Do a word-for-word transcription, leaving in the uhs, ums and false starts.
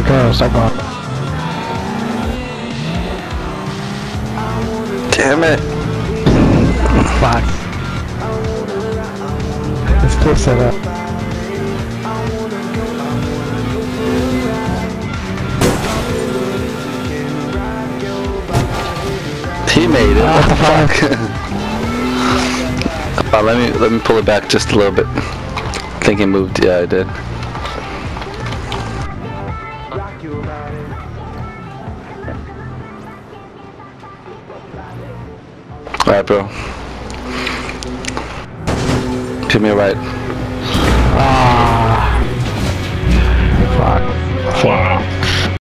go, start going. Damn it. Fuck. It's still set up. He made it. Oh, What the fuck? uh, let me let me pull it back just a little bit. I think he moved. Yeah, I did. All right, bro. Give me a right. Ah. Fuck. Fuck.